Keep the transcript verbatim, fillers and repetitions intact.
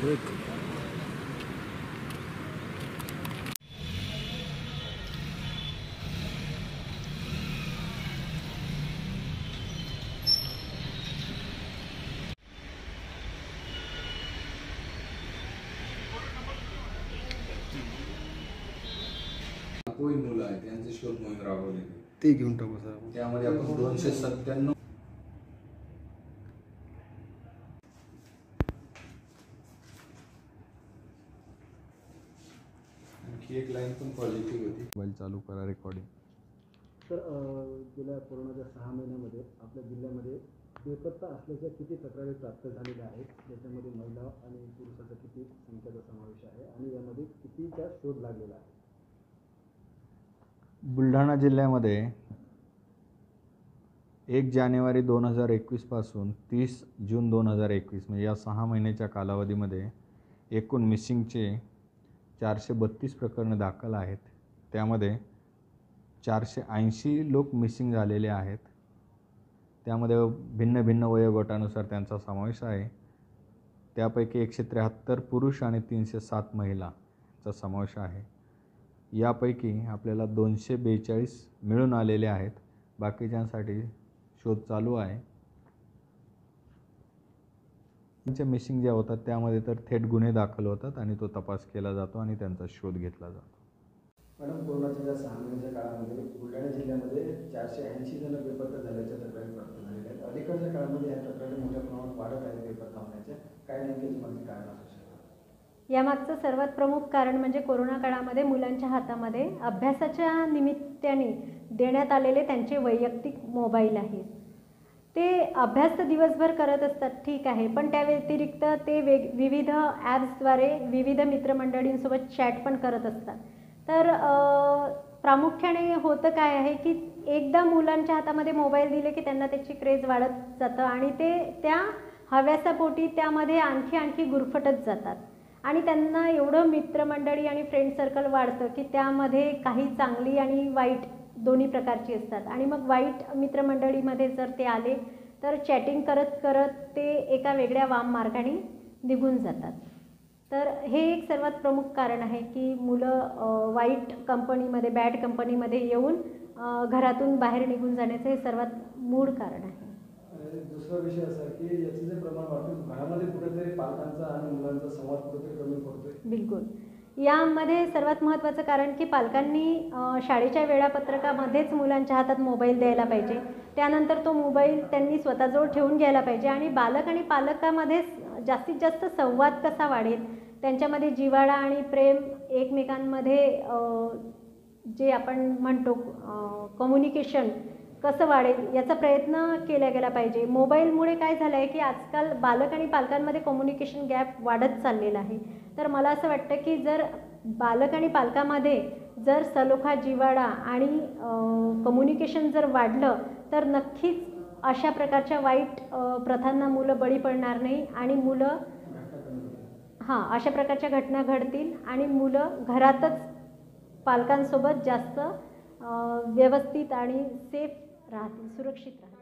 एक कोई मुलं आहेत त्यांचे शोध मोहीम राबवली ते घेऊन टाकू सर आपण. त्यामध्ये आपण दोनशे सत्त्याण्णव आणखी एक लाईन पण पॉझिटिव्ह होती. मोबाईल चालू करा रेकॉर्डिंग. तर गेल्या कोरोनाच्या सहा महिन्यामध्ये आपल्या जिल्ह्यामध्ये बेपत्ता असल्याच्या किती तक्रारी प्राप्त झालेल्या आहेत, त्याच्यामध्ये महिला आणि पुरुषाचा किती संख्येचा समावेश आहे आणि यामध्ये कितीचा शोध लागलेला आहे? बुलढाणा जिल्ह्यामध्ये एक जानेवारी दोन हजार एकवीसपासून तीस जून दोन हजार एकवीस म्हणजे या सहा महिन्याच्या कालावधीमध्ये एकूण मिसिंगचे चारशे बत्तीस प्रकरणं दाखल आहेत. त्यामध्ये चारशे ऐंशी लोक मिसिंग झालेले आहेत. त्यामध्ये भिन्न भिन्न वयोगटानुसार त्यांचा समावेश आहे. त्यापैकी एकशे त्र्याहत्तर पुरुष आणि तीनशे सात महिलाचा समावेश आहे. यापैकी आपल्याला दोनशे बेचाळीस मिळून आलेले आहेत. बाकीच्यांसाठी शोध चालू आहे. त्यांच्या मिसिंग ज्या होतात त्यामध्ये तर थेट गुन्हे दाखल होतात आणि तो तपास केला जातो आणि त्यांचा शोध घेतला जातो. मॅडम, कोरोनाच्या या सहा महिन्याच्या काळामध्ये बुलढाणा जिल्ह्यामध्ये चारशे ऐंशी जण बेपत्ता झाल्याच्या तक्रारी प्राप्त झालेल्या आहेत. अलीकडच्या काळामध्ये या तक्रारी मोठ्या प्रमाणात वाढत आहेत बेपत्ता होण्याच्या. काय नेमके मागचे कारण असू शकतात? यामागचं सर्वात प्रमुख कारण म्हणजे कोरोना काळामध्ये मुलांच्या हातामध्ये अभ्यासाच्या निमित्ताने देण्यात आलेले त्यांचे वैयक्तिक मोबाईल आहेत. ते अभ्यास तर दिवसभर करत असतात, ठीक आहे, पण त्या व्यतिरिक्त ते वेग विविध ॲप्सद्वारे विविध मित्रमंडळींसोबत चॅट पण करत असतात. तर प्रामुख्याने होतं काय आहे की एकदा मुलांच्या हातामध्ये मोबाईल दिले की त्यांना त्याची क्रेज वाढत जातं आणि ते त्या हव्यासापोटी त्यामध्ये आणखी आणखी गुरफटत जातात आणि त्यांना एवढं मित्रमंडळी आणि फ्रेंड सर्कल वाढतं की त्यामध्ये काही चांगली आणि वाईट दोन्ही प्रकारची असतात. आणि मग वाईट मित्रमंडळीमध्ये जर ते आले तर चॅटिंग करत करत ते एका वेगळ्या वाम मार्गाने निघून जातात. तर हे एक सर्वात प्रमुख कारण आहे की मुलं वाईट कंपनीमध्ये बॅड कंपनीमध्ये येऊन घरातून बाहेर निघून जाण्याचं हे सर्वात मूळ कारण आहे. दुसरा विषय असा की याचं जे प्रमाण वाढतं घरामध्ये कुठेतरी पालकांचा आणि मुलांचा संवाद कुठेतरी कमी पडतोय. बिलकुल. यामध्ये सर्वात महत्त्वाचं कारण की पालकांनी शाळेच्या वेळापत्रकामध्येच मुलांच्या हातात मोबाईल द्यायला पाहिजे. त्यानंतर तो मोबाईल त्यांनी स्वतःजवळ ठेवून घ्यायला पाहिजे आणि बालक आणि पालकामध्ये जास्तीत जास्त संवाद कसा वाढेल, त्यांच्यामध्ये जिव्हाळा आणि प्रेम एकमेकांमध्ये जे आपण म्हणतो कम्युनिकेशन कसं वाढेल याचा प्रयत्न केला गेला पाहिजे. मोबाईलमुळे काय झालं आहे की आजकाल बालक आणि पालकांमध्ये कम्युनिकेशन गॅप वाढत चाललेला आहे. तर मला असं वाटतं की जर बालक आणि पालकामध्ये जर सलोखा, जिव्हाळा आणि कम्युनिकेशन जर वाढलं तर नक्कीच अशा प्रकारच्या वाईट प्रथांना मुलं बळी पडणार नाही आणि मुलं हां अशा प्रकारच्या घटना घडतील आणि मुलं घरातच पालकांसोबत जास्त व्यवस्थित आणि सेफ राहतील, सुरक्षित राहतील.